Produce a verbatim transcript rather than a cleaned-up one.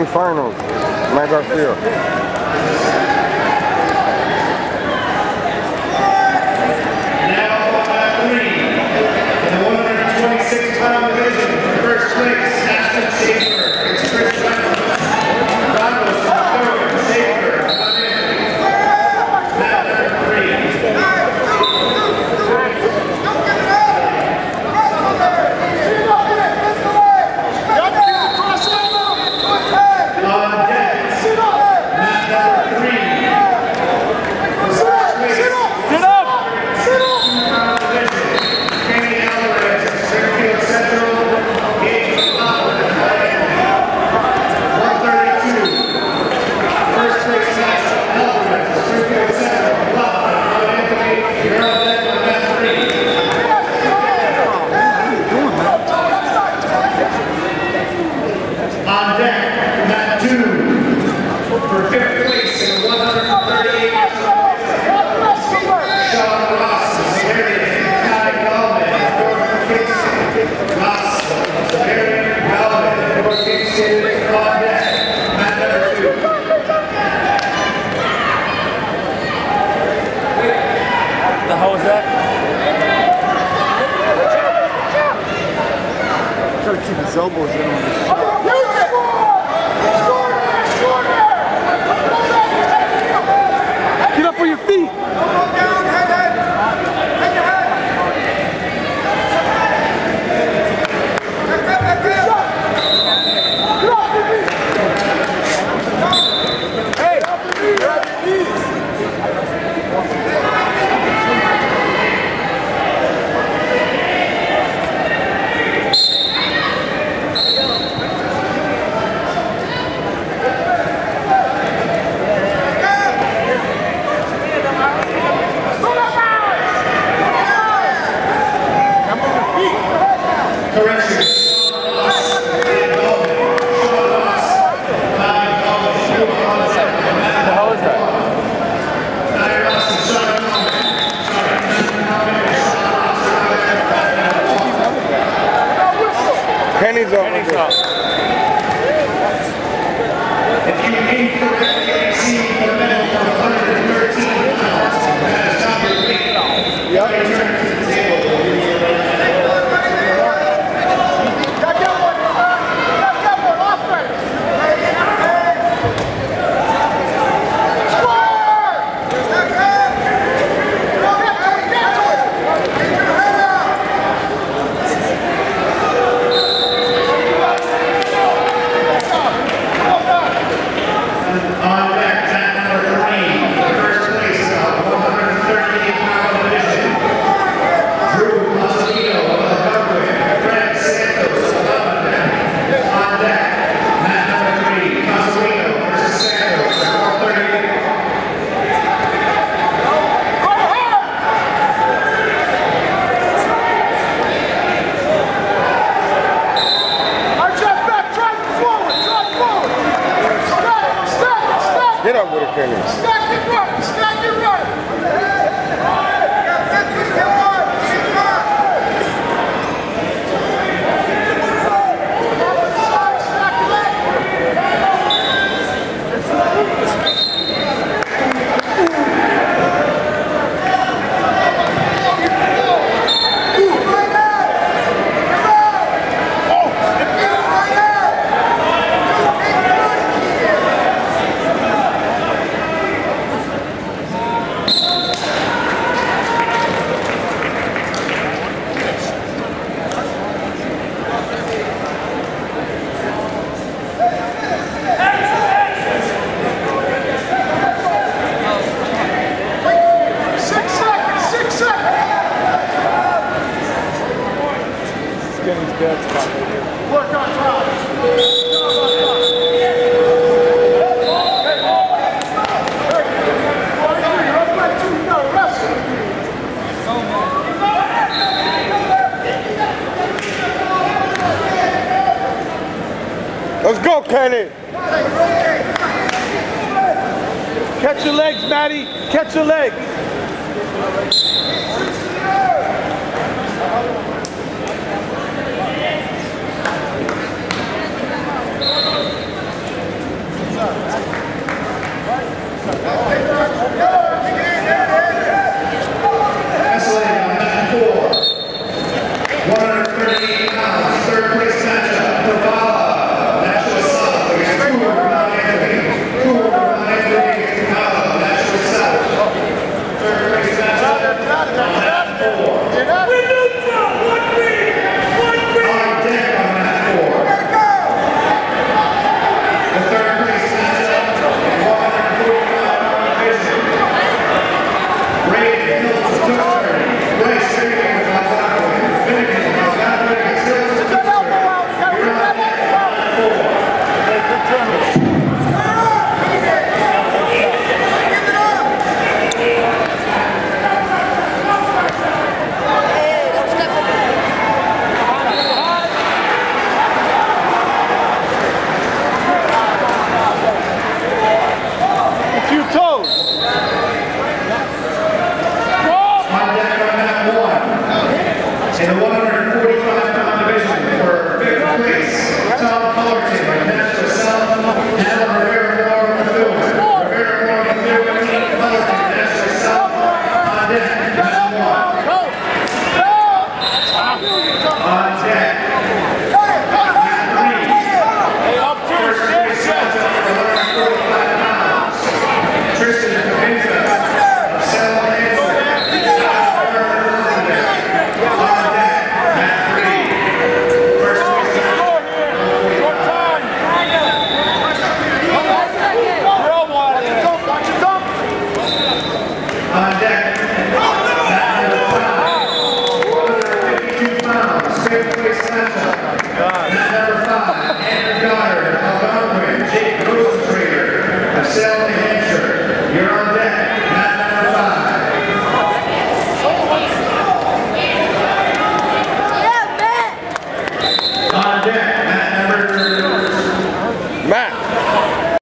semifinals. Matt Garcia. twenty-six pound division for first place, Ashton Schaefer. It's Chris Wendell. Ramos from third, Schaefer. Come in. Matt number three. On deck, Matt number three. First place. Sit up! Sit up! How was that? Gotta keep his elbows in on this. Get up on your feet. Hey, grab your knees. Penny's up. Penny's up. If you incorrectly receive the medal for one hundred thirteen pounds, that is not your weight. Yep. Return to the table. Got that one, got that one, offense. On deck, Matt number three, first place, one hundred thirty-eight pound division. Drew Mazzolino of the Methuen, Fred Santos of Lebanon. On deck, Matt number three, Mazzolino versus Santos, one thirty-eight. Get up with it, Kenny. Stack it right, stack it right. Kenny's bad spot right here. Work on top. Let's go, Kenny. Catch your legs, Matty. Catch your legs.